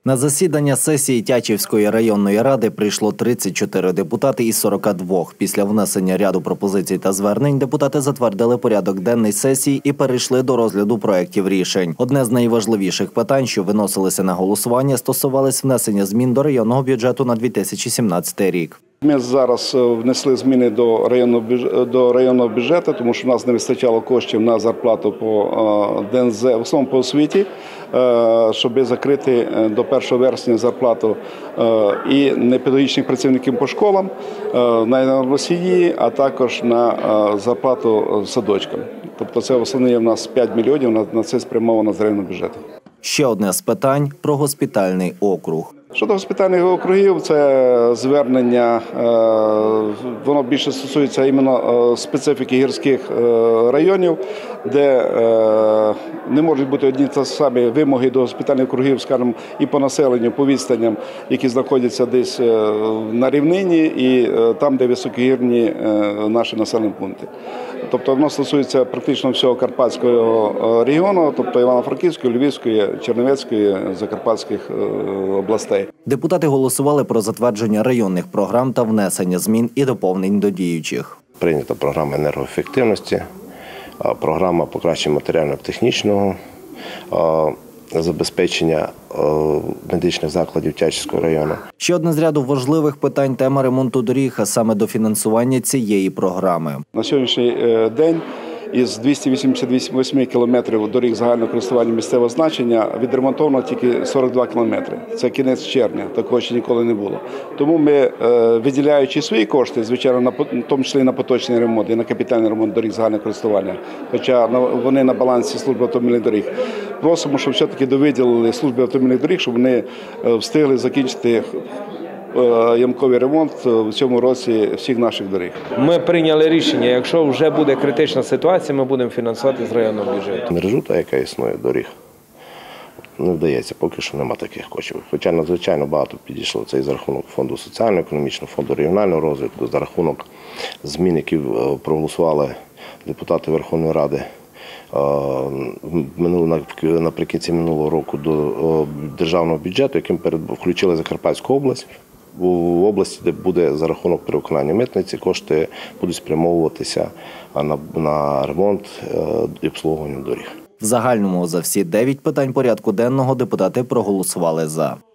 На засідання сесії Тячівської районної ради прийшло 34 депутати із 42. Після внесення ряду пропозицій та звернень депутати затвердили порядок денний сесії і перейшли до розгляду проєктів рішень. Одне з найважливіших питань, що виносилися на голосування, стосувалось внесення змін до районного бюджету на 2017 рік. Ми зараз внесли зміни до районного бюджету, тому що в нас не вистачало коштів на зарплату по ДНЗ, в основному по освіті, щоб закрити до 1 вересня зарплату і непедагогічних працівників по школам, на носії, а також на зарплату садочкам. Тобто це в основному в нас 5 мільйонів, на це спрямовано з районного бюджету. Ще одне з питань – про госпітальний округ. Щодо госпітальних округів, це звернення, воно більше стосується іменно специфіки гірських районів, де не можуть бути одні та самі вимоги до госпітальних округів, скажімо, і по населенню, по відстаням, які знаходяться десь на рівнині і там, де високогірні наші населені пункти. Тобто воно стосується практично всього Карпатського регіону, тобто Івано-Франківської, Львівської, Чернівецької, Закарпатських областей. Депутати голосували про затвердження районних програм та внесення змін і доповнень до діючих. Прийнята програма енергоефективності, програма покращення матеріально-технічного забезпечення медичних закладів Тячівського району. Ще одне з ряду важливих питань – тема ремонту доріг, а саме дофінансування цієї програми. На сьогоднішній день із 288 кілометрів доріг загального користування місцевого значення відремонтовано тільки 42 кілометри. Це кінець червня, такого ще ніколи не було. Тому ми, виділяючи свої кошти, звичайно, в тому числі і на поточний ремонт, і на капітальний ремонт доріг загального користування, хоча вони на балансі служби автомобільних доріг, просимо, щоб все-таки довиділили служби автомобільних доріг, щоб вони встигли закінчити ямковий ремонт в цьому році всіх наших доріг. Ми прийняли рішення, якщо вже буде критична ситуація, ми будемо фінансувати з районного бюджету. Мережу, яка існує доріг, не вдається, поки що немає таких коштів. Хоча надзвичайно багато підійшло це і за рахунок фонду соціально-економічного, фонду регіонального розвитку, за рахунок змін, які проголосували депутати Верховної Ради наприкінці минулого року до державного бюджету, яким включили Закарпатську область. В області, де буде за рахунок перевиконання митниці, кошти будуть спрямовуватися на ремонт і обслуговування доріг. В загальному за всі 9 питань порядку денного депутати проголосували «за».